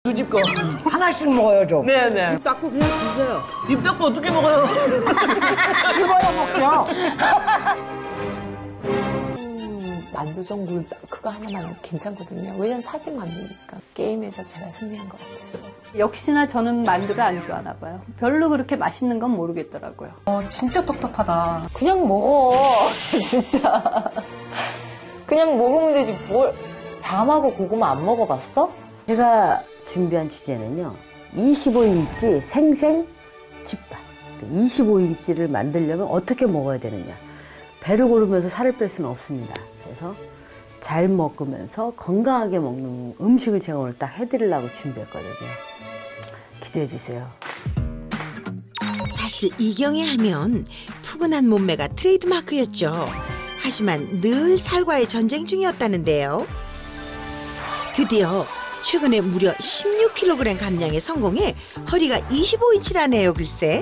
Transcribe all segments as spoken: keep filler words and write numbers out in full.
두 집 거. 하나씩 먹어요, 좀. 네네. 입 닫고 그냥 드세요. 입 닫고 어떻게 먹어요? 씹어야 먹죠. 음, 만두전골 그거 하나만 괜찮거든요. 왜냐면 사색 만두니까. 게임에서 제가 승리한 것 같았어요. 역시나 저는 만두를 안 좋아하나 봐요. 별로 그렇게 맛있는 건 모르겠더라고요. 어, 진짜 똑똑하다. 그냥 먹어. 진짜. 그냥 먹으면 되지. 뭘. 밤하고 고구마 안 먹어봤어? 제가 준비한 주제는요. 이십오 인치 생생 집밥. 이십오 인치를 만들려면 어떻게 먹어야 되느냐. 배를 고르면서 살을 뺄 수는 없습니다. 그래서 잘 먹으면서 건강하게 먹는 음식을 제가 오늘 딱 해드리려고 준비했거든요. 기대해 주세요. 사실 이경애 하면 푸근한 몸매가 트레이드마크였죠. 하지만 늘 살과의 전쟁 중이었다는데요. 드디어 최근에 무려 십육 킬로그램 감량에 성공해 허리가 이십오 인치라네요, 글쎄.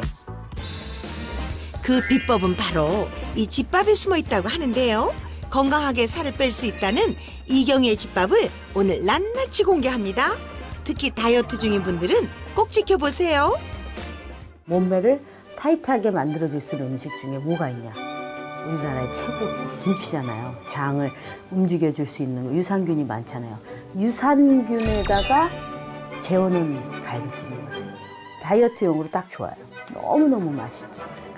그 비법은 바로 이 집밥에 숨어 있다고 하는데요. 건강하게 살을 뺄 수 있다는 이경애의 집밥을 오늘 낱낱이 공개합니다. 특히 다이어트 중인 분들은 꼭 지켜보세요. 몸매를 타이트하게 만들어줄 수 있는 음식 중에 뭐가 있냐. 우리나라의 최고 김치잖아요. 장을 움직여줄 수 있는 유산균이 많잖아요. 유산균에다가 재워놓은 갈비찜이거든요. 다이어트용으로 딱 좋아요. 너무너무 맛있죠.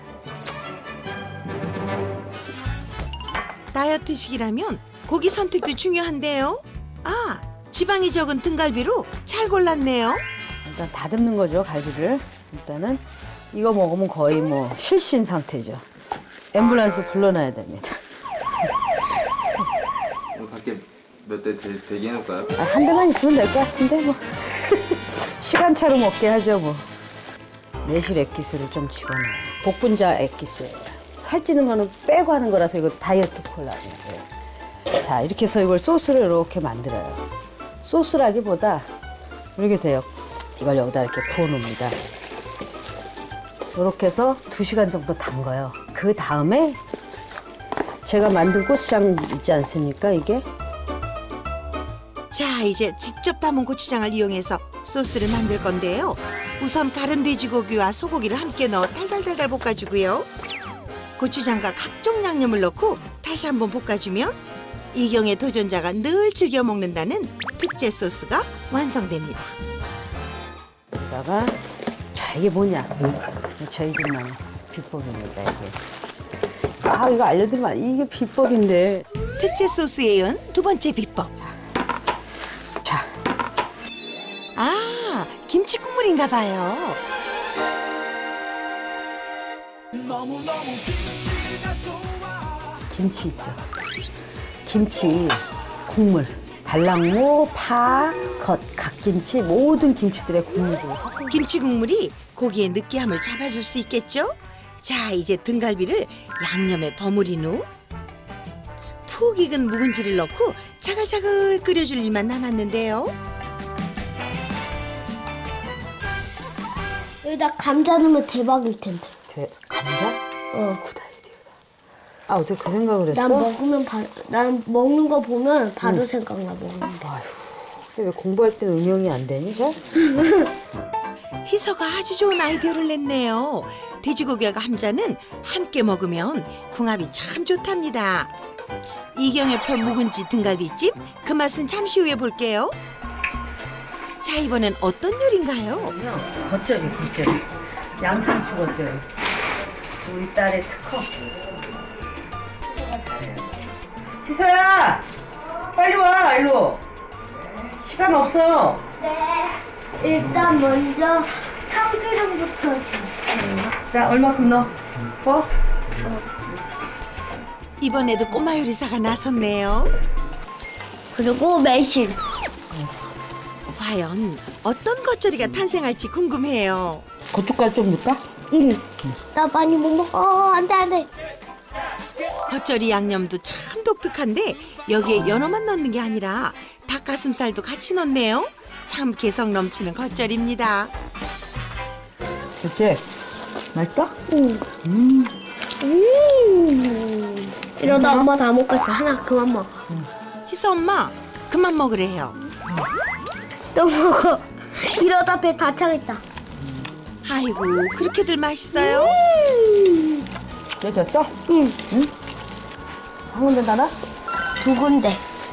다이어트식이라면 고기 선택도 중요한데요. 아, 지방이 적은 등갈비로 잘 골랐네요. 일단 다듬는 거죠, 갈비를. 일단은 이거 먹으면 거의 뭐 실신 상태죠. 앰뷸런스 불러놔야 됩니다. 오늘 밖에 몇 대 대기 해놓을까요? 아, 한 대만 있으면 될 것 같은데 뭐. 시간차로 먹게 하죠 뭐. 매실 액기스를 좀 집어넣어요. 복분자 액기스예요. 살찌는 거는 빼고 하는 거라서 이거 다이어트 콜라겐이에요. 자, 이렇게 해서 이걸 소스를 이렇게 만들어요. 소스라기보다 이렇게 돼요. 이걸 여기다 이렇게 부어놓습니다. 이렇게 해서 두 시간 정도 담가요. 그 다음에 제가 만든 고추장 있지 않습니까, 이게? 자, 이제 직접 담은 고추장을 이용해서 소스를 만들 건데요. 우선 갈은 돼지고기와 소고기를 함께 넣어 달달달달 볶아주고요. 고추장과 각종 양념을 넣고 다시 한번 볶아주면 이경애 도전자가 늘 즐겨 먹는다는 특제 소스가 완성됩니다. 여기다가 자, 이게 뭐냐? 저희 집만의 비법입니다, 이게. 아, 이거 알려드리면 안- 이게 비법인데. 특제 소스에 이은 두 번째 비법. 자, 아, 김치 국물인가 봐요. 김치 있죠? 김치, 국물. 달랑무, 파, 겉, 갓김치, 모든 김치들의 국물을 섞은 김치 국물이 고기의 느끼함을 잡아줄 수 있겠죠? 자, 이제 등갈비를 양념에 버무린 후 푹 익은 묵은지를 넣고 자글자글 끓여줄 일만 남았는데요. 여기다 감자 넣으면 대박일 텐데. 대, 감자? 어. 굿 아이디어다. 아, 어떻게 그 생각을 했어? 난 먹으면 바, 난 먹는 거 보면 바로 응. 생각나 먹는 거. 아휴, 근데 왜 공부할 때는 응용이 안 되니, 저? 희서가 아주 좋은 아이디어를 냈네요. 돼지고기와 감자는 함께 먹으면 궁합이 참 좋답니다. 이경애 편 묵은지 등갈비찜, 그 맛은 잠시 후에 볼게요. 자, 이번엔 어떤 요리인가요? 겉절이, 겉절이. 양상추 겉절이. 우리 딸의 특허. 희서가 잘해요. 희서야! 빨리 와, 일로. 시간 없어. 네. 일단 먼저 참기름부터 주세요. 자, 얼마큼 넣어? 어? 이번에도 꼬마 요리사가 나섰네요. 그리고 매실. 과연 어떤 겉절이가 탄생할지 궁금해요. 고춧가루 좀 넣을까? 응. 나 많이 못 먹어. 어, 안 돼, 안 돼. 겉절이 양념도 참 독특한데 여기에 연어만 넣는 게 아니라 닭가슴살도 같이 넣네요. 참 개성 넘치는 겉절입니다. 그치? 맛있어? 응. 음. 음. 이러다 엄마 다 먹겠어. 하나 그만 먹어. 희서 엄마 그만 먹으래요. 또 먹어. 이러다 배 다 차겠다. 아이고 그렇게들 맛있어요? 내 졌죠? 응. 응? 한 군데 나나? 두 군데.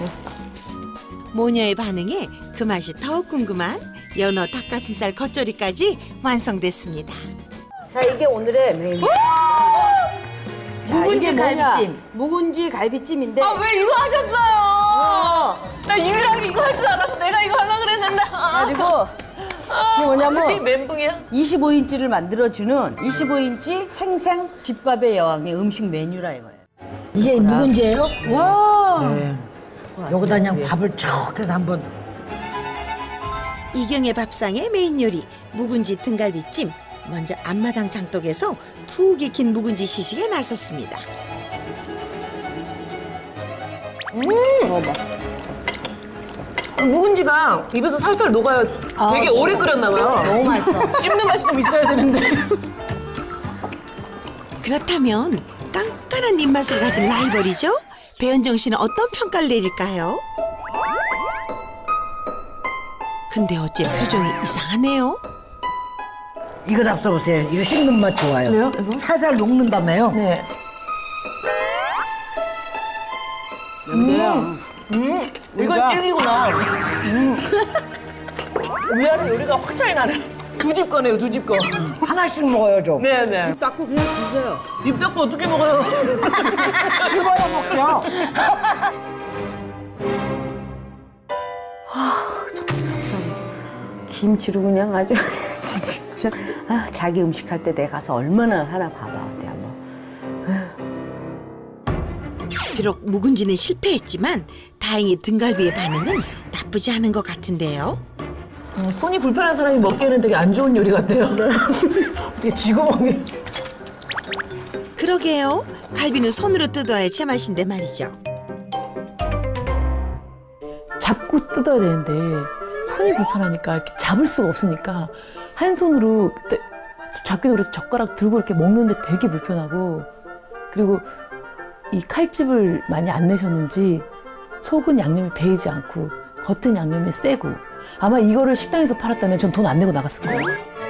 모녀의 반응에 그 맛이 더욱 궁금한 연어 닭가슴살 겉절이까지 완성됐습니다. 자, 이게 오늘의 메인. 자, 묵은지 이게 뭐냐? 갈비찜. 묵은지 갈비찜인데. 아, 왜 이거 하셨어요? 나 유일하게 이거 할 줄 알아서 내가 이거 하려고 그랬는데. 그리고 이게 뭐냐면 이 멘붕이야? 이십오 인치를 만들어주는 이십오 인치 생생 집밥의 여왕의 음식 메뉴라 이거예요. 이게 묵은지예요? 와. 네. 여기다 그냥 밥을 쭉 해서 한번. 이경의 밥상의 메인 요리 묵은지 등갈비찜. 먼저 앞마당 장독에서 푹 익힌 묵은지 시식에 나섰습니다. 묵은지가 입에서 살살 녹아요. 되게 오래 끓였나 봐요. 너무 맛있어. 씹는 맛이 좀 있어야 되는데. 그렇다면 깐깐한 입맛을 가진 라이벌이죠? 배현정 씨는 어떤 평가를 내릴까요? 근데 어째 표정이 이상하네요? 이거 잡숴보세요. 이거 씹는 맛 좋아요. 그래요? 이거? 살살 녹는다며요? 네. 근데요. 음, 이건 찔기구나. 음. 위아래 요리가 확 차이 나네. 두 집 거네요, 두 집 거. 하나씩 먹어요, 좀. 네네. 입 닫고 그냥 드세요. 입 닫고 어떻게 먹어요? 씹어야 먹죠. 김치로 그냥 아주 진짜 아, 자기 음식 할 때 내가 가서 얼마나 하나 봐봐 어때 한번. 비록 묵은지는 실패했지만 다행히 등갈비의 반응은 나쁘지 않은 것 같은데요. 음, 손이 불편한 사람이 먹기에는 되게 안 좋은 요리 같아요. 되게 쥐고 먹는. 그러게요. 갈비는 손으로 뜯어야 제맛인데 말이죠. 잡고 뜯어야 되는데 손이 불편하니까 이렇게 잡을 수가 없으니까 한 손으로 그때 잡기도 그래서 젓가락 들고 이렇게 먹는데 되게 불편하고, 그리고 이 칼집을 많이 안 내셨는지 속은 양념이 배이지 않고 겉은 양념이 세고, 아마 이거를 식당에서 팔았다면 전 돈 안 내고 나갔을 거예요.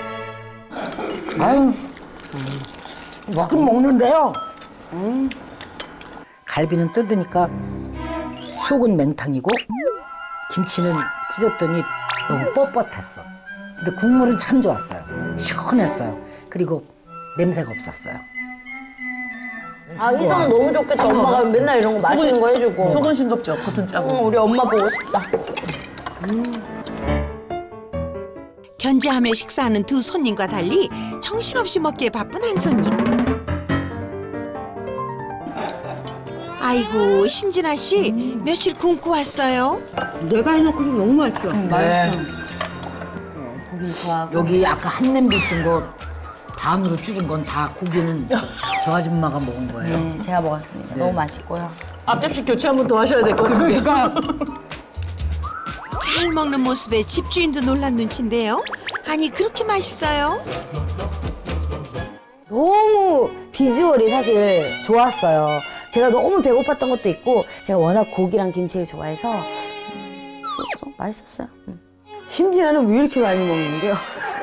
아유, 먹긴 먹는데요. 음. 갈비는 뜯으니까 속은 맹탕이고 김치는 찢었더니 너무 뻣뻣했어. 근데 국물은 참 좋았어요. 시원했어요. 그리고 냄새가 없었어요. 아, 희성은 너무 좋겠다. 엄마가 맨날 이런 거 맛있는 거 해주고. 속은 싱겁죠? 겉은 짜고. 응, 우리 엄마 보고 싶다. 견제하며 식사하는 두 손님과 달리 정신없이 먹기에 바쁜 한 손님. 아이고 심진아 씨 며칠 굶고 왔어요? 내가 해놓고도 너무 맛있어. 네. 고기 좋아하고. 여기 아까 한 냄비 있던 거 반으로 줄인 건 다 고기는 저 아줌마가 먹은 거예요. 네, 제가 먹었습니다. 너무 맛있고요. 앞접시 교체 한 번 더 하셔야 될 것 같아요. 잘 먹는 모습에 집주인도 놀란 눈치인데요. 아니 그렇게 맛있어요? 너무 비주얼이 사실 좋았어요. 제가 너무 배고팠던 것도 있고, 제가 워낙 고기랑 김치를 좋아해서 음, 쏘쏘 맛있었어요. 음. 심지어는 왜 이렇게 많이 먹는데요?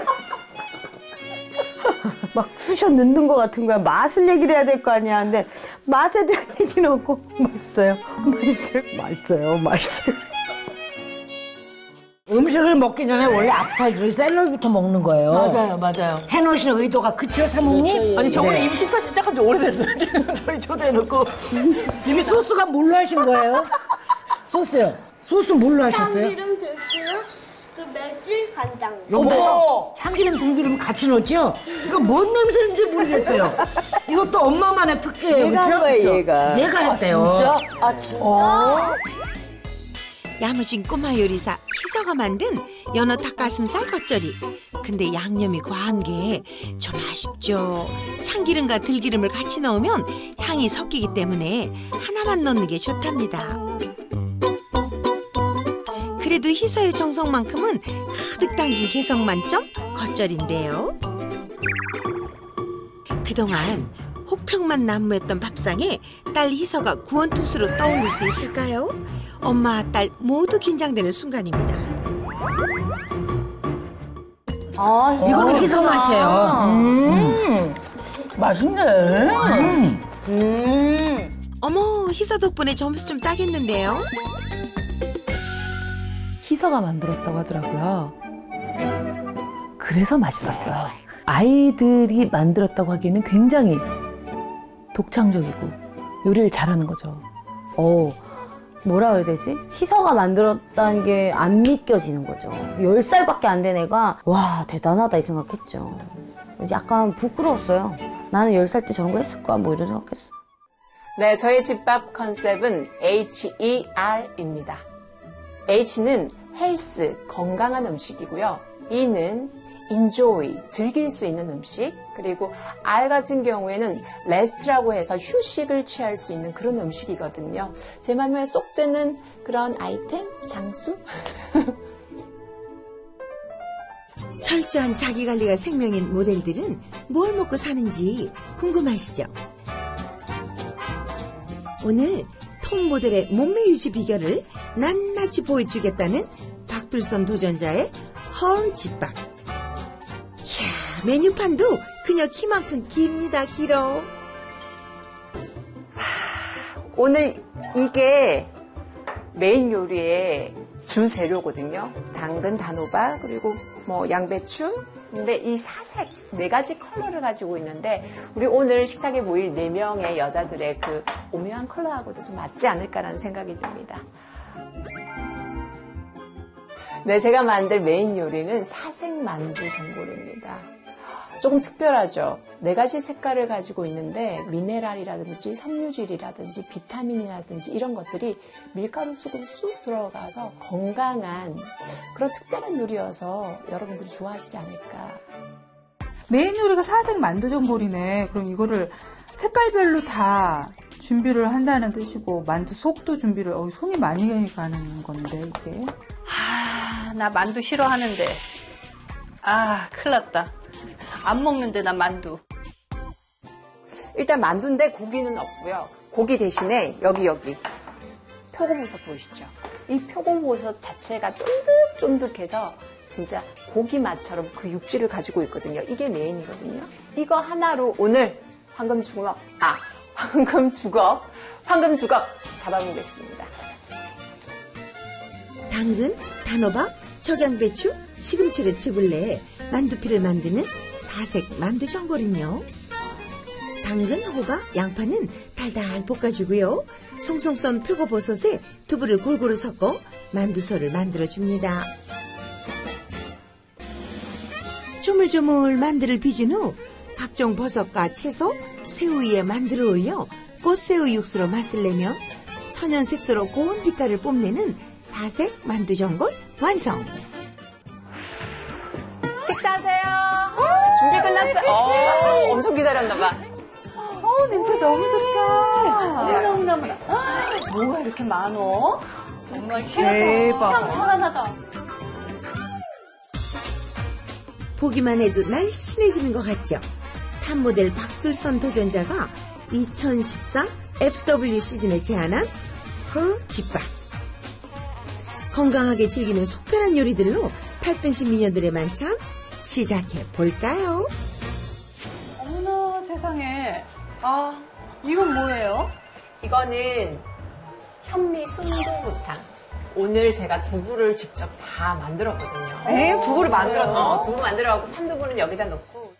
막 쑤셔 넣는 것 같은 거야. 맛을 얘기를 해야 될 거 아니야. 근데 맛에 대한 얘기는 없고 맛있어요. 맛있어요. 맛있어요. 맛있어요. 음식을 먹기 전에 원래 아프타이저를 샐러드부터 먹는 거예요. 맞아요, 맞아요. 해놓으신 의도가 그쵸, 사모님? 아니, 저번에 네. 이미 식사 시작한 지 오래됐어요. 지금 저희 초대해놓고. 이미 소스가 뭘로 하신 거예요? 소스요. 소스 뭘로 하셨어요? 참기름, 들기름, 그 매실, 간장. 여보, 참기름, 들기름 같이 넣었죠? 이거 뭔 냄새인지 모르겠어요. 이것도 엄마만의 특기예요. 얘가 한 그쵸? 거예요, 그쵸? 얘가. 얘가 했대요. 아, 진짜? 야무진 꼬마 요리사 희서가 만든 연어 닭가슴살 겉절이. 근데 양념이 과한 게 좀 아쉽죠. 참기름과 들기름을 같이 넣으면 향이 섞이기 때문에 하나만 넣는 게 좋답니다. 그래도 희서의 정성만큼은 가득 담긴 개성 만점 겉절인데요. 그동안 혹평만 난무했던 밥상에 딸 희서가 구원투수로 떠올릴 수 있을까요? 엄마와 딸 모두 긴장되는 순간입니다. 아, 이거는 희소 맛이에요. 음, 맛있네. 음. 어머, 희서 덕분에 점수 좀 따겠는데요? 희서가 만들었다고 하더라고요. 그래서 맛있었어요. 아이들이 만들었다고 하기에는 굉장히 독창적이고 요리를 잘하는 거죠. 어, 뭐라 그래야 되지? 희서가 만들었다는 게 안 믿겨지는 거죠. 열 살밖에 안 된 애가 와, 대단하다 이 생각했죠. 약간 부끄러웠어요. 나는 열 살 때 저런 거 했을까? 뭐 이런 생각했어. 네, 저희 집밥 컨셉은 에이치 이 알입니다. H는 헬스, 건강한 음식이고요. E는 enjoy, 즐길 수 있는 음식. 그리고 R 같은 경우에는 rest라고 해서 휴식을 취할 수 있는 그런 음식이거든요. 제 마음에 쏙 드는 그런 아이템, 장수? 철저한 자기관리가 생명인 모델들은 뭘 먹고 사는지 궁금하시죠? 오늘 톰 모델의 몸매 유지 비결을 낱낱이 보여주겠다는 박둘선 도전자의 헐 집밥. 이야, 메뉴판도 그녀 키만큼 깁니다, 길어. 오늘 이게 메인 요리의 주 재료거든요. 당근, 단호박, 그리고 뭐 양배추. 근데 이 사색 네 가지 컬러를 가지고 있는데 우리 오늘 식탁에 모일 네 명의 여자들의 그 오묘한 컬러하고도 좀 맞지 않을까라는 생각이 듭니다. 네, 제가 만들 메인 요리는 사색 만두 전골입니다. 조금 특별하죠. 네 가지 색깔을 가지고 있는데 미네랄이라든지 섬유질이라든지 비타민이라든지 이런 것들이 밀가루 속으로 쑥 들어가서 건강한 그런 특별한 요리여서 여러분들이 좋아하시지 않을까. 메인 요리가 사색 만두 전골이네. 그럼 이거를 색깔별로 다 준비를 한다는 뜻이고 만두 속도 준비를 어, 손이 많이 가는 건데 이게. 아, 나 만두 싫어하는데. 아, 큰일 났다. 안 먹는데 나 만두. 일단 만두인데 고기는 없고요. 고기 대신에 여기 여기 표고버섯 보이시죠? 이 표고버섯 자체가 쫀득쫀득해서 진짜 고기 맛처럼 그 육질을 가지고 있거든요. 이게 메인이거든요. 이거 하나로 오늘 황금 주걱, 아, 황금 주걱, 황금 주걱 잡아보겠습니다. 당근, 단호박, 적양배추, 시금치를 즙을 내 만두피를 만드는 사색 만두 전골은요. 당근, 호박, 양파는 달달 볶아주고요. 송송 썬 표고버섯에 두부를 골고루 섞어 만두소를 만들어줍니다. 조물조물 만두를 빚은 후 각종 버섯과 채소, 새우 위에 만두를 올려 꽃새우 육수로 맛을 내며 천연 색소로 고운 빛깔을 뽐내는 사색 만두 전골 완성! 식사하세요. 준비 끝났어요. 어, 엄청 기다렸나봐. 어, 냄새 너무 좋다. 너무너무. 뭐가 이렇게 많어? 정말 대박. 향 살아나다. 보기만 해도 날씬해지는 것 같죠? 탑모델 박둘선 도전자가 이천십사 에프더블유 시즌에 제안한 헐 집밥. 건강하게 즐기는 속편한 요리들로 팔등신 미녀들의 만찬 시작해 볼까요? 어머나 세상에. 아, 이건 뭐예요? 이거는 현미 순두부탕. 오늘 제가 두부를 직접 다 만들었거든요. 에? 두부를 만들었나? 어, 두부 만들어갖고 판두부는 여기다 넣고.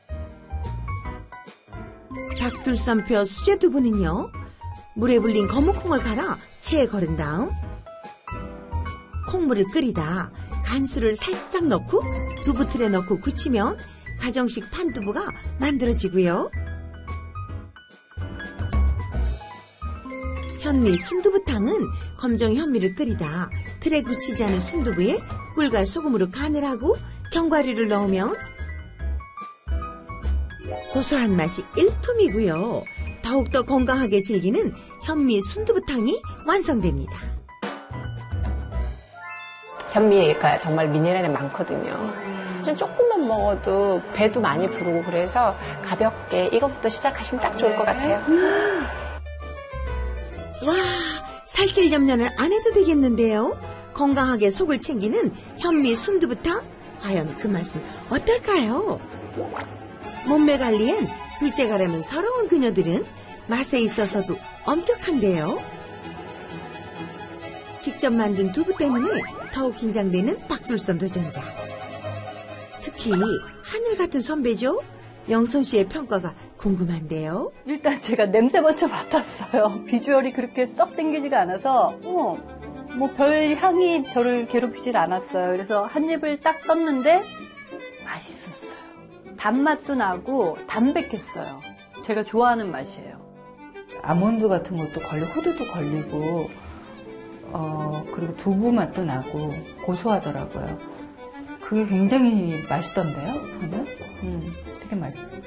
박둘선표 수제두부는요. 물에 불린 거무콩을 갈아 체에 걸은 다음 콩물을 끓이다 간수를 살짝 넣고 두부틀에 넣고 굳히면 가정식 판두부가 만들어지고요. 현미 순두부탕은 검정 현미를 끓이다 틀에 굳히지 않은 순두부에 꿀과 소금으로 간을 하고 견과류를 넣으면 고소한 맛이 일품이고요. 더욱더 건강하게 즐기는 현미 순두부탕이 완성됩니다. 현미가 정말 미네랄이 많거든요. 좀 조금만 먹어도 배도 많이 부르고 그래서 가볍게 이것부터 시작하시면 딱 좋을 것 같아요. 와, 살찔 염려는 안 해도 되겠는데요. 건강하게 속을 챙기는 현미 순두부탕 과연 그 맛은 어떨까요? 몸매 관리엔 둘째가라면 서러운 그녀들은 맛에 있어서도 엄격한데요. 직접 만든 두부 때문에 더욱 긴장되는 박둘선 도전자. 특히 하늘 같은 선배죠? 영선 씨의 평가가 궁금한데요. 일단 제가 냄새 먼저 맡았어요. 비주얼이 그렇게 썩 땡기지가 않아서 어, 뭐 별 향이 저를 괴롭히질 않았어요. 그래서 한 입을 딱 떴는데 맛있었어요. 단맛도 나고 담백했어요. 제가 좋아하는 맛이에요. 아몬드 같은 것도 걸리고 호두도 걸리고 어, 그리고 두부 맛도 나고 고소하더라고요. 그게 굉장히 맛있던데요, 저는? 음, 되게 맛있었어요.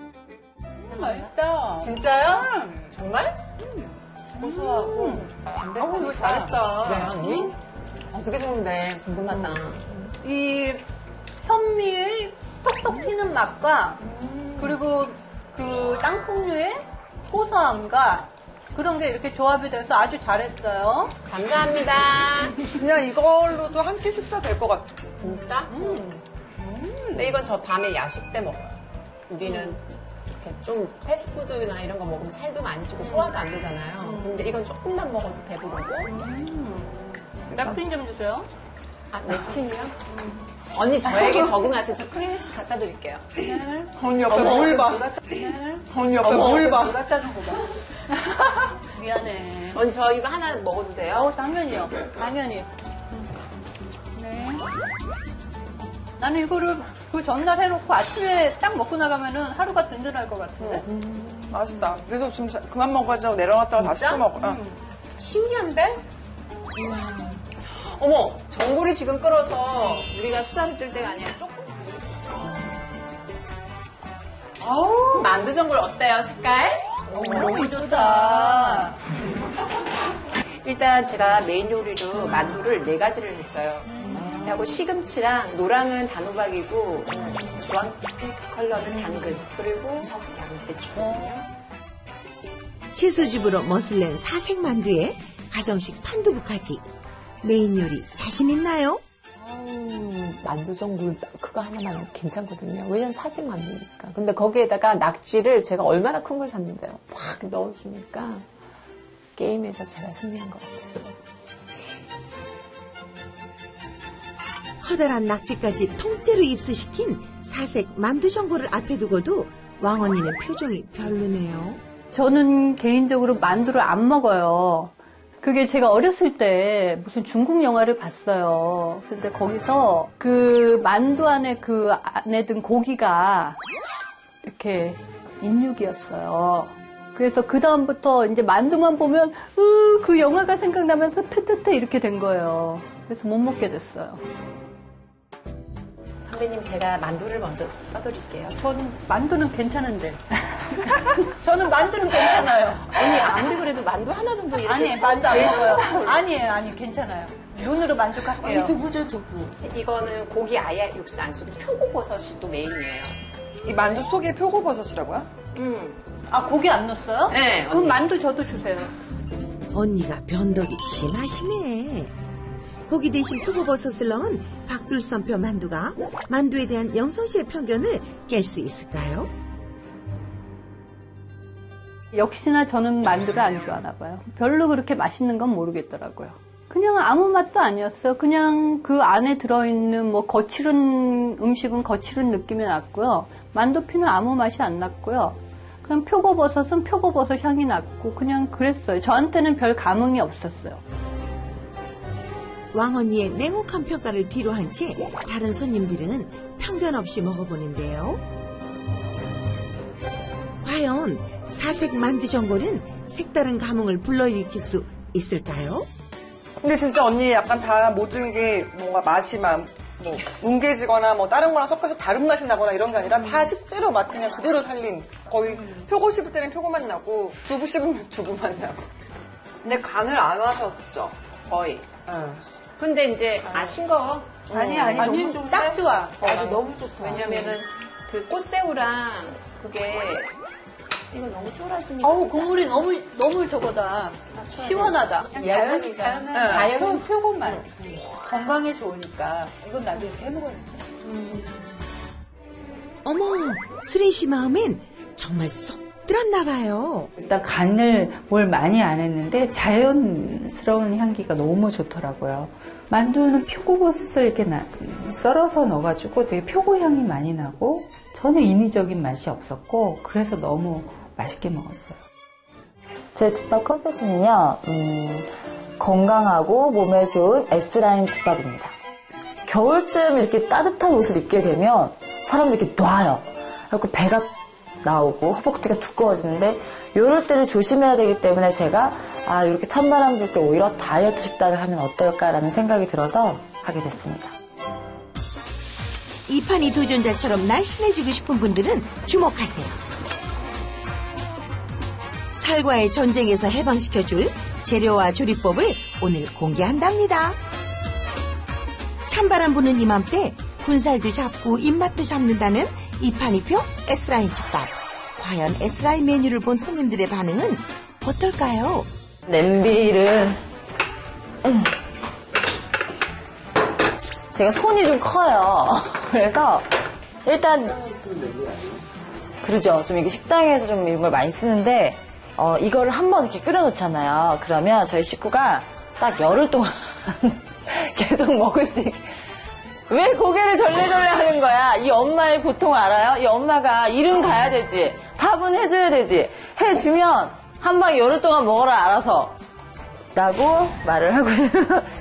맛있다. 진짜요? 정말? 고소하고 담백하고. 이거 잘했다. 그래요, 언니? 어떻게 좋은데. 궁금하다. 이 현미의 톡톡 튀는 맛과 그리고 그 땅콩류의 고소함과 그런 게 이렇게 조합이 돼서 아주 잘했어요. 감사합니다. 그냥 이걸로도 한 끼 식사 될 것 같아. 진짜? 음. 근데 이건 저 밤에 야식 때 먹어요. 우리는 이렇게 좀 패스트푸드나 이런 거 먹으면 살도 많이 찌고 소화도 안 되잖아요. 근데 이건 조금만 먹어도 배부르고. 음. napkin 좀 주세요. 아, 냅킨이요? 음. 언니 저에게 적응하세요. 저 크리넥스 갖다 드릴게요. 언니 옆에 물 봐. 언니 옆에 물 봐. 물 갖다 놓고 봐. 미안해. 언니 저 이거 하나 먹어도 돼요? 어, 당연히요. 당연히. 네. 나는 이거를 그 전날 해놓고 아침에 딱 먹고 나가면은 하루가 든든할 것 같은데. 음, 맛있다. 그래서 지금 그만 먹어야지 내려갔다가 다시 또 먹어. 응. 신기한데? 음. 어머, 전골이 지금 끓어서 우리가 수다를 뜰 때가 아니라 조금. 어우, 만두 전골 어때요, 색깔? 너무 좋다. 일단 제가 메인 요리로 만두를 네 가지를 했어요. 그리고 시금치랑 노랑은 단호박이고 주황빛 컬러는 당근 그리고 저 양배추거든요. 채소즙으로 멋을 낸 사색 만두에 가정식 판두부까지. 메인 요리 자신 있나요? 아우, 만두 전골 그거 하나만 괜찮거든요. 왜냐면 사색 만두니까. 근데 거기에다가 낙지를 제가 얼마나 큰 걸 샀는데요. 확 넣어주니까 게임에서 제가 승리한 것 같았어요. 커다란 낙지까지 통째로 입수시킨 사색 만두 전골을 앞에 두고도 왕언니는 표정이 별로네요. 저는 개인적으로 만두를 안 먹어요. 그게 제가 어렸을 때 무슨 중국 영화를 봤어요. 근데 거기서 그 만두 안에 그 안에 든 고기가 이렇게 인육이었어요. 그래서 그 다음부터 이제 만두만 보면 으, 그 영화가 생각나면서 트트트 이렇게 된 거예요. 그래서 못 먹게 됐어요. 선배님 제가 만두를 먼저 떠드릴게요. 저는 만두는 괜찮은데. 저는 만두는 괜찮아요. 언니 아무리 그래도 만두 하나 정도 이렇게 아니, 만두 안 먹어요. 아니에요, 아니, 괜찮아요. 눈으로 만족할게요. 두부죠, 두부. 이거는 고기 아예 육수 안 쓰고 표고버섯이 또 메인이에요. 이 만두 속에 표고버섯이라고요? 음. 아, 고기 안 넣었어요? 네. 그럼 만두 저도 주세요. 언니가 변덕이 심하시네. 고기 대신 표고버섯을 넣은 박둘선표 만두가 만두에 대한 영선 씨의 편견을 깰 수 있을까요? 역시나 저는 만두를 안 좋아하나 봐요. 별로 그렇게 맛있는 건 모르겠더라고요. 그냥 아무 맛도 아니었어요. 그냥 그 안에 들어있는 뭐 거칠은 음식은 거칠은 느낌이 났고요. 만두피는 아무 맛이 안 났고요. 그냥 표고버섯은 표고버섯 향이 났고 그냥 그랬어요. 저한테는 별 감흥이 없었어요. 왕언니의 냉혹한 평가를 뒤로한 채 다른 손님들은 편견 없이 먹어보는데요. 과연 사색 만두 전골은 색다른 감흥을 불러일으킬 수 있을까요? 근데 진짜 언니 약간 다 모든 게 뭔가 맛이 막 뭐 뭉개지거나 뭐 다른 거랑 섞어서 다른 맛이 나거나 이런 게 아니라 다 실제로 맛 그냥 그대로 살린. 거의 표고 씹을 때는 표고 맛 나고 두부 씹으면 두부 맛 나고. 근데 간을 안 하셨죠? 거의. 응. 근데 이제 아 싱거워? 아니 아니 아니, 너무 좋은데? 딱 좋아. 나도 너무 좋다. 왜냐면은 그 꽃새우랑 그게 이거 너무 쫄아지니까. 어우, 국물이 너무, 너무 저거다. 시원하다. 자연, 자연, 네. 자연은 표고만. 건강에 좋으니까. 이건 나도 이렇게 해먹어야겠다. 음. 어머, 수린 씨 마음엔 정말 쏙 들었나 봐요. 일단 간을 뭘 많이 안 했는데 자연스러운 향기가 너무 좋더라고요. 만두는 표고버섯을 이렇게 나, 썰어서 넣어가지고 되게 표고 향이 많이 나고 전혀 인위적인 맛이 없었고 그래서 너무 맛있게 먹었어요. 제 집밥 컨셉트는요, 음, 건강하고 몸에 좋은 S라인 집밥입니다. 겨울쯤 이렇게 따뜻한 옷을 입게 되면 사람들이 이렇게 놔요. 그래서 배가 나오고 허벅지가 두꺼워지는데 이럴 때를 조심해야 되기 때문에 제가 아 이렇게 찬바람 불 때 오히려 다이어트 식단을 하면 어떨까라는 생각이 들어서 하게 됐습니다. 이판이 도전자처럼 날씬해지고 싶은 분들은 주목하세요. 살과의 전쟁에서 해방시켜줄 재료와 조리법을 오늘 공개한답니다. 찬바람 부는 이맘때 군살도 잡고 입맛도 잡는다는 이판이표 S라인 집밥. 과연 S라인 메뉴를 본 손님들의 반응은 어떨까요? 냄비를 음. 제가 손이 좀 커요. 그래서 일단 그러죠. 좀 이게 식당에서 좀 이런 걸 많이 쓰는데 어, 이거를 한번 이렇게 끓여놓잖아요. 그러면 저희 식구가 딱 열흘 동안 계속 먹을 수 있게. 왜 고개를 절레절레 하는 거야? 이 엄마의 고통 알아요? 이 엄마가 일은 가야 되지. 밥은 해줘야 되지. 해주면 한 방에 열흘 동안 먹어라 알아서. 라고 말을 하고 있는.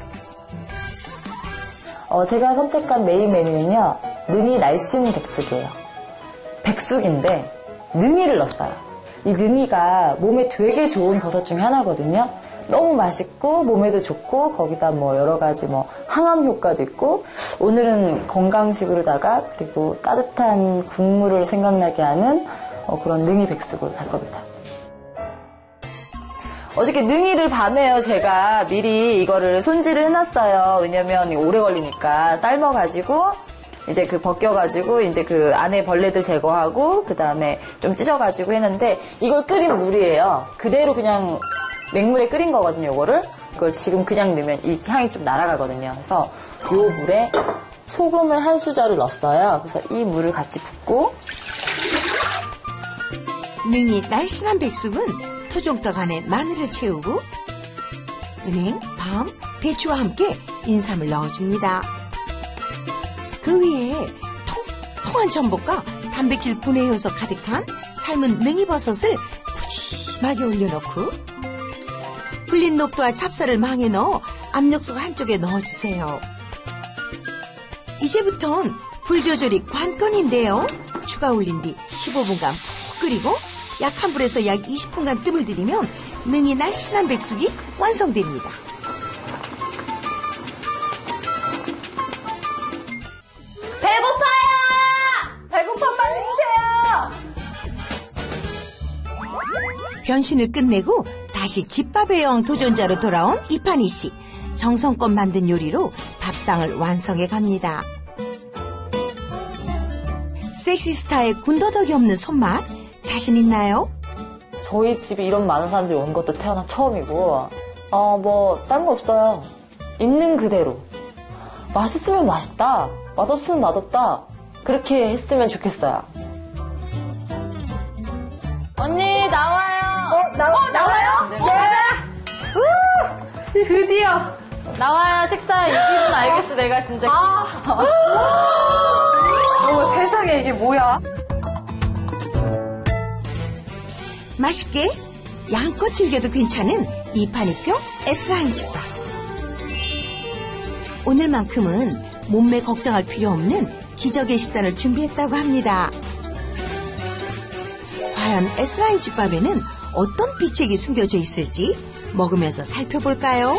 어, 제가 선택한 메인 메뉴는요. 능이 날씬 백숙이에요. 백숙인데 능이를 넣었어요. 이 능이가 몸에 되게 좋은 버섯 중에 하나거든요. 너무 맛있고 몸에도 좋고 거기다 뭐 여러 가지 뭐 항암 효과도 있고 오늘은 건강식으로다가 그리고 따뜻한 국물을 생각나게 하는 어, 그런 능이 백숙을 할 겁니다. 어저께 능이를 밤에요 제가 미리 이거를 손질을 해놨어요. 왜냐면 오래 걸리니까 삶아가지고 이제 그 벗겨가지고 이제 그 안에 벌레들 제거하고 그 다음에 좀 찢어가지고 했는데 이걸 끓인 물이에요. 그대로 그냥 맹물에 끓인 거거든요, 이거를. 이걸 지금 그냥 넣으면 이 향이 좀 날아가거든요. 그래서 이 물에 소금을 한 수저를 넣었어요. 그래서 이 물을 같이 붓고. 능이 날씬한 백숙은 토종떡 안에 마늘을 채우고 은행, 밤, 배추와 함께 인삼을 넣어줍니다. 그 위에 통통한 전복과 단백질 분해 효소 가득한 삶은 능이버섯을 푸짐하게 올려놓고 불린 녹두와 찹쌀을 망에 넣어 압력솥 한쪽에 넣어주세요. 이제부턴 불 조절이 관건인데요. 추가 올린 뒤 십오 분간 푹 끓이고 약한 불에서 약 이십 분간 뜸을 들이면 능이 날씬한 백숙이 완성됩니다. 배고파요! 배고파 빨리 주세요! 변신을 끝내고 다시 집밥의 여왕 도전자로 돌아온 이판이 씨. 정성껏 만든 요리로 밥상을 완성해 갑니다. 섹시스타의 군더더기 없는 손맛 자신 있나요? 저희 집에 이런 많은 사람들이 온 것도 태어나 처음이고 어, 뭐 딴 거 없어요. 있는 그대로 맛있으면 맛있다, 맛없으면 맛없다 그렇게 했으면 좋겠어요. 언니 나와요. 어, 나, 어, 나와요? 네. 드디어 나와야 식사 이 기분 알겠어. 내가 진짜 아. 어머 세상에 이게 뭐야? 맛있게 양껏 즐겨도 괜찮은 이판이표 S라인 집밥. 오늘만큼은 몸매 걱정할 필요 없는 기적의 식단을 준비했다고 합니다. 과연 S라인 집밥에는 어떤 비책이 숨겨져 있을지 먹으면서 살펴볼까요?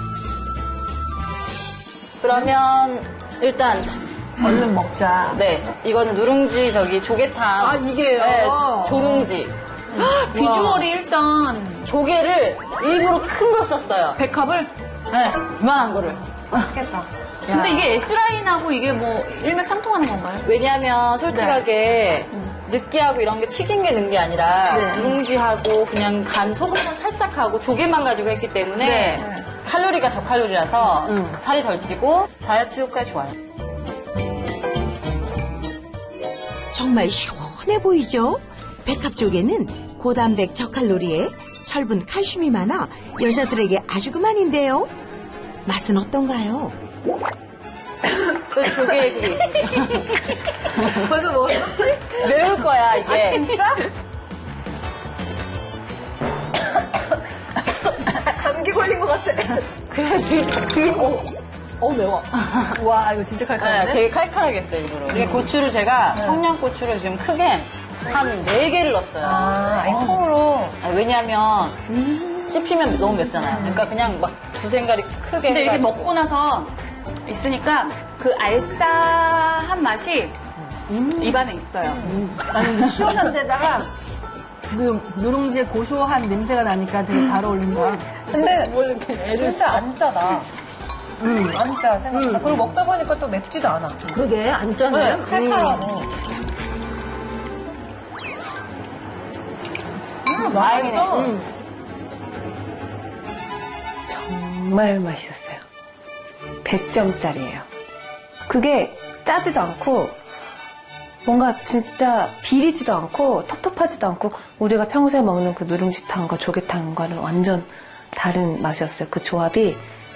그러면 일단 얼른 먹자. 네, 이거는 누룽지 저기 조개탕. 아, 이게요? 네, 조룽지. 비주얼이 일단 조개를 일부러 큰 걸 썼어요. 백합을? 네, 이만한 거를. 맛있겠다. 근데 이게 S라인하고 이게 뭐 일맥상통하는 건가요? 왜냐하면 솔직하게 네. 느끼하고 이런 게 튀긴 게 넣은 게 아니라 네. 누룽지하고 그냥 간 소금만 살짝 하고 조개만 가지고 했기 때문에 네. 칼로리가 저칼로리라서 음. 살이 덜 찌고 다이어트 효과에 좋아요. 정말 시원해 보이죠? 백합 조개는 고단백 저칼로리에 철분 칼슘이 많아 여자들에게 아주 그만인데요. 맛은 어떤가요? 그 조개에 그게 있어요. 벌써 먹었어? 매울 거야 이제. 아 진짜? 감기 걸린 것 같아. 그래 들, 들고. 어 매워. 와 이거 진짜 네, 칼칼한데? 되게 칼칼하게 했어요 일부러. 이게 고추를 제가 청양고추를 지금 크게 한 네 개를 넣었어요. 아, 아니 통으로. 아니, 왜냐면 씹히면 너무 맵잖아요. 그러니까 그냥 막 두세 가리 크게 근데 이게 해가지고. 먹고 나서 있으니까 그 알싸한 맛이 입안에 있어요. 아니 시원한 데다가 그 누룽지의 고소한 냄새가 나니까 되게 잘 어울린다. 근데 뭐 이렇게 애를 진짜 안 짜다. 음, 안 짜, 생각보다. 그리고 먹다 보니까 또 맵지도 않아. 그러게 안 짜네. 네, 칼칼하고. 음, 다행이네. 음. 정말 맛있었어요. 백 점짜리예요. 그게 짜지도 않고 뭔가 진짜 비리지도 않고 텁텁하지도 않고 우리가 평소에 먹는 그 누룽지탕과 조개탕과는 완전 다른 맛이었어요. 그 조합이.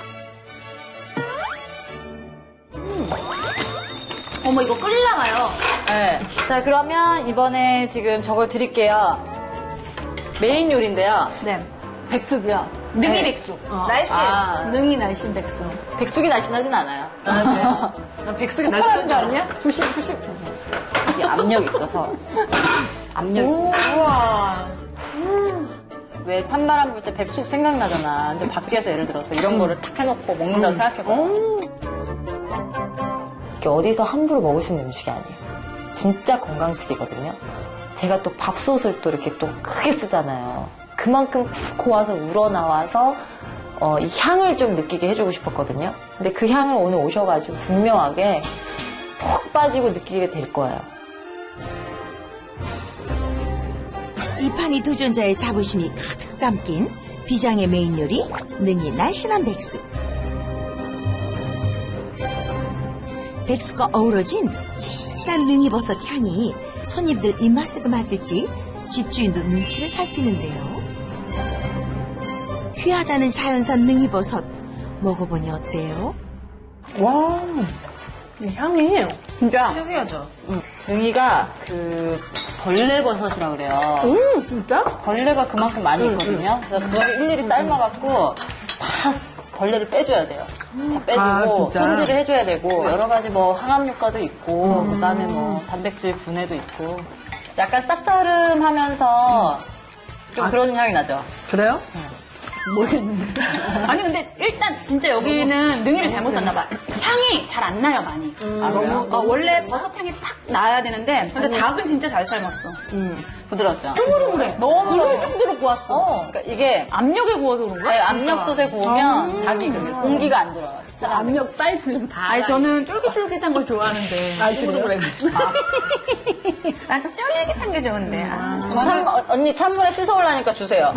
어머 이거 끓이나 봐요. 네. 자 그러면 이번에 지금 저걸 드릴게요. 메인 요리인데요. 네. 백숙이요. 능이 네. 백숙. 어. 날씬. 아. 능이 날씬 백숙. 백숙이 날씬하진 않아요. 아, 그래요? 난 백숙이 날씬한 줄 알았어. 조심 조심. 이게 압력이 있어서. 압력이 있어. 우와. 왜 찬바람 불 때 백숙 생각나잖아. 근데 밖에서 예를 들어서 이런 거를 탁 해놓고 먹는다고 생각해봐. 이게 어디서 함부로 먹을 수 있는 음식이 아니에요. 진짜 건강식이거든요. 제가 또 밥솥을 또 이렇게 또 크게 쓰잖아요. 그만큼 푹 고와서 우러나와서 어, 이 향을 좀 느끼게 해주고 싶었거든요. 근데 그 향을 오늘 오셔가지고 분명하게 푹 빠지고 느끼게 될 거예요. 이 판이 도전자의 자부심이 가득 담긴 비장의 메인 요리 능이 날씬한 백숙. 백숙과 어우러진 진한 능이버섯 향이 손님들 입맛에도 맞을지 집주인도 눈치를 살피는데요. 귀하다는 자연산 능이버섯 먹어보니 어때요? 와, 이 향이 진짜 특이하죠. 응. 능이가 그 벌레버섯이라 그래요. 음, 진짜? 벌레가 그만큼 많이 있거든요. 그래서 그걸 일일이 삶아갖고 다 벌레를 빼줘야 돼요. 다 빼주고 아, 진짜? 손질을 해줘야 되고 여러 가지 뭐 항암 효과도 있고 그다음에 뭐 단백질 분해도 있고 약간 쌉싸름하면서 좀 그런 향이 나죠. 그래요? 모르겠는데. 아니 근데 일단 진짜 여기는 능이를 잘못 샀나 봐. 향이 잘 안 나요 많이. 아, 그래요? 어, 원래 버섯 향이 팍 나야 되는데 근데 닭은 진짜 잘 삶았어. 부드럽죠. 흐물흐물해. 너무 이럴 정도로 구웠어. 어, 그러니까 이게 압력에 구워서 그런가? 네, 압력솥에 구우면 아. 닭이 그렇게 공기가 안 들어가요. 압력 사이즈는 다. 아니 저는 쫄깃쫄깃한 걸 좋아하는데. 아, 흐물흐물해가지고. 난 쫄깃한 게 좋은데. 아, 참, 어, 언니 찬물에 씻어올라니까 주세요.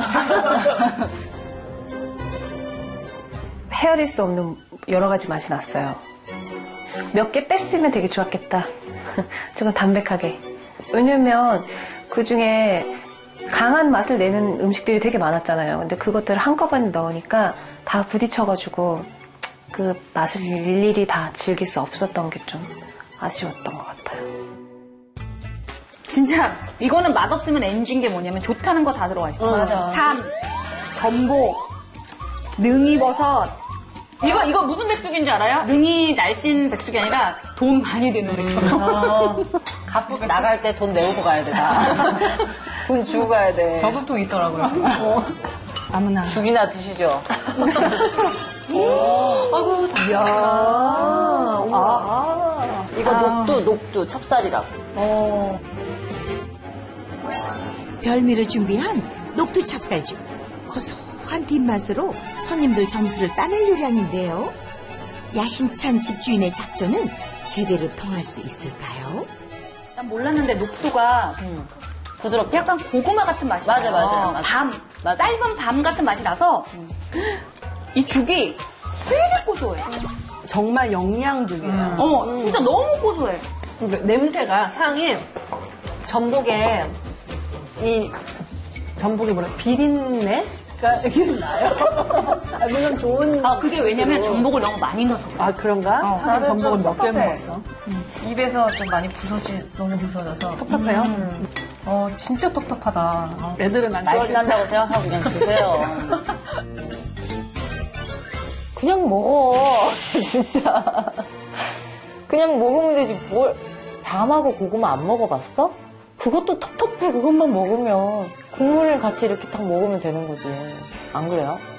헤아릴 수 없는 여러 가지 맛이 났어요. 몇 개 뺐으면 되게 좋았겠다. 조금 담백하게. 왜냐면 그 중에 강한 맛을 내는 음식들이 되게 많았잖아요. 근데 그것들을 한꺼번에 넣으니까 다 부딪혀가지고 그 맛을 일일이 다 즐길 수 없었던 게 좀 아쉬웠던 것 같아요. 진짜 이거는 맛없으면 엔진 게 뭐냐면 좋다는 거 다 들어가 있어. 어, 맞아. 삼, 전복, 능이버섯. 이거 이거 무슨 백숙인지 알아요? 능이 날씬 백숙이 아니라 돈 많이 드는 백숙. 갚고 나갈 때 돈 내고 가야 돼. 다. 돈 주고 가야 돼. 저금통 있더라고요. 어. 아무나. 죽이나 드시죠. 아이고, 이야. 아. 이거 녹두, 녹두, 찹쌀이라고. 어. 별미를 준비한 녹두 찹쌀죽. 고소한 뒷맛으로 손님들 점수를 따낼 요량인데요. 야심찬 집주인의 작전은 제대로 통할 수 있을까요? 난 몰랐는데 녹두가 부드럽게 약간 고구마 같은 맛이 맞아, 나요. 맞아, 맞아. 밤, 맞아. 삶은 밤 같은 맛이 나서 이 죽이 되게 고소해. 정말 영양죽이에요. 어, 진짜 너무 고소해. 그러니까 냄새가, 향이 전복에 이 전복이 뭐라 비린내가 이게 나요. 아, 물론 좋은. 아, 그게 왜냐면 뜻으로. 전복을 너무 많이 넣어서. 아, 그런가? 어, 나는 전복을 몇 개 텁텁해. 먹었어. 입에서 좀 많이 부서지, 너무 부서져서. 텁텁해요? 음. 어, 진짜 텁텁하다. 애들은 안 맛이 좋아하겠다. 난다고 생각하고 그냥 드세요. 그냥 먹어. 진짜. 그냥 먹으면 되지. 뭘. 밤하고 고구마 안 먹어봤어? 그것도 텁텁해. 그것만 먹으면. 국물을 같이 이렇게 딱 먹으면 되는 거지. 안 그래요?